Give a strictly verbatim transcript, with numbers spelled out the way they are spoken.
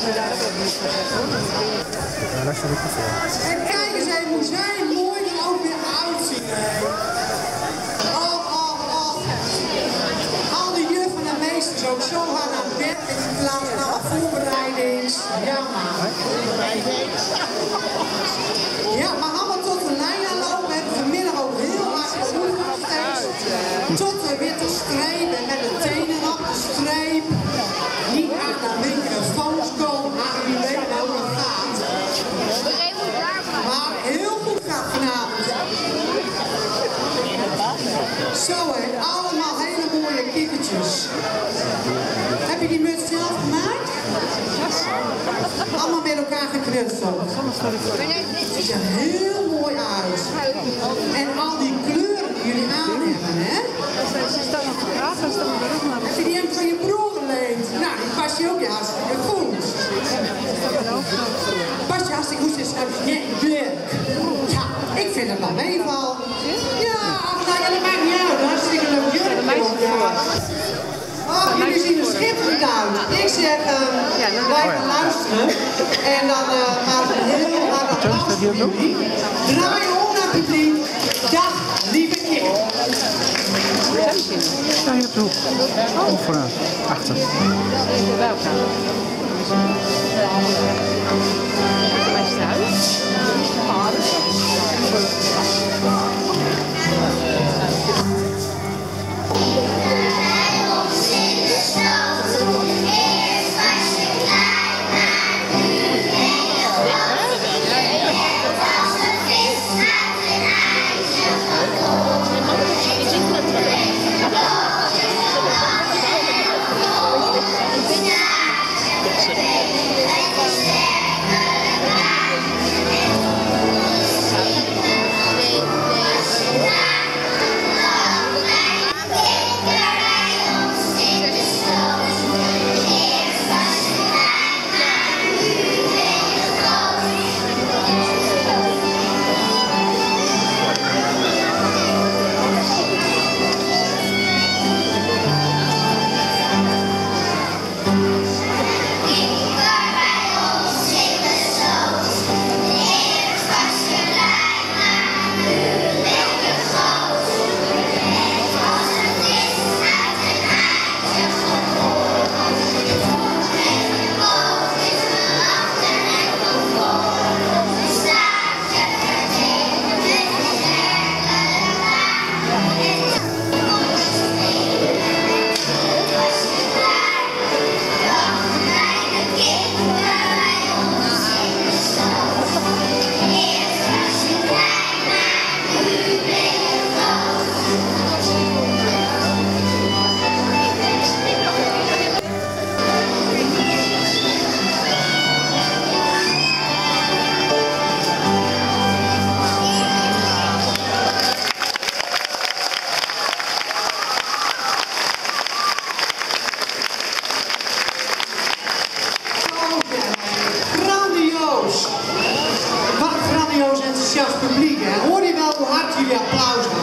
En kijk eens even hoe zij mooi er ook weer uitzien. Oh, oh, oh. Al die juffen en meesters ook zo hard aan het werk en in plaats van alle voorbereidings. Ja, maar. Ja, maar allemaal tot de lijn aanlopen. We hebben vanmiddag ook heel hard geoefend steeds. Tot de witte streep en met de tenen op de streep. Niet aan de microfoons komen, maar jullie weten hoe dat gaat. Maar heel goed gaat vanavond. Zo hé, allemaal hele mooie kikkertjes. Heb je die muts zelf gemaakt? Allemaal met elkaar geknutseld. Het ziet er heel mooi uit. En al die kleuren die jullie aan hebben, hè? Heb je die hem van je broer geleend? Nou, die past je ook ja, hartstikke goed. Past je hartstikke goed, is net leuk. Ja, ik vind het wel meeval. Ja, nou ja, dat maakt niet uit. Hartstikke leuk jurkje. Oh, jullie zien er schitterend uit. Ik zeg, uh, blijf maar luisteren. En dan uh, gaan we een heel hard applaus voor jullie. Draai om naar het publiek. Dag, lieve kinderen. Ja, je hebt de hoek. Of vooruit. Achter. Bij elkaar. Mijn thuis. Publiek, hè? Hoor je wel hoe hard jullie applaus